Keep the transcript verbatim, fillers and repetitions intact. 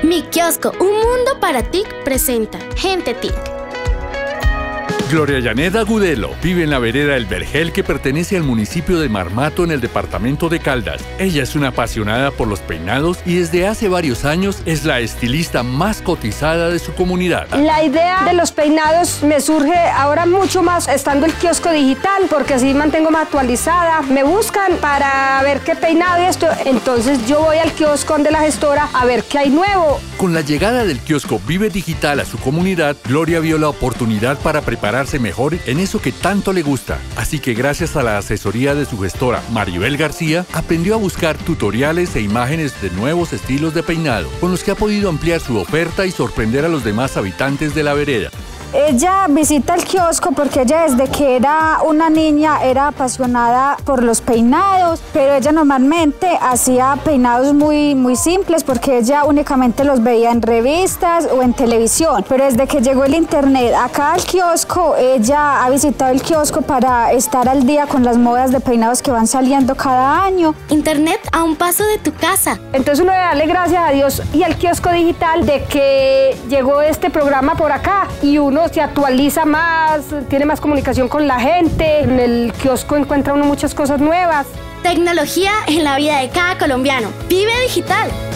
Mi Kiosco, un mundo para T I C presenta Gente T I C. Gloria Janet Agudelo vive en la vereda El Vergel, que pertenece al municipio de Marmato, en el departamento de Caldas. Ella es una apasionada por los peinados y desde hace varios años es la estilista más cotizada de su comunidad. La idea de los peinados me surge ahora mucho más estando el kiosco digital, porque así mantengo más actualizada. Me buscan para ver qué peinado y esto, entonces yo voy al kiosco de la gestora a ver qué hay nuevo. Con la llegada del kiosco Vive Digital a su comunidad, Gloria vio la oportunidad para prepararse mejor en eso que tanto le gusta. Así que gracias a la asesoría de su gestora Maribel García, aprendió a buscar tutoriales e imágenes de nuevos estilos de peinado, con los que ha podido ampliar su oferta y sorprender a los demás habitantes de la vereda. Ella visita el kiosco porque ella desde que era una niña era apasionada por los peinados, pero ella normalmente hacía peinados muy, muy simples porque ella únicamente los veía en revistas o en televisión. Pero desde que llegó el internet acá al kiosco, ella ha visitado el kiosco para estar al día con las modas de peinados que van saliendo cada año. Internet a un paso de tu casa. Entonces uno debe darle gracias a Dios y al kiosco digital de que llegó este programa por acá y uno se actualiza más, tiene más comunicación con la gente. En el kiosco encuentra uno muchas cosas nuevas. Tecnología en la vida de cada colombiano. Vive Digital.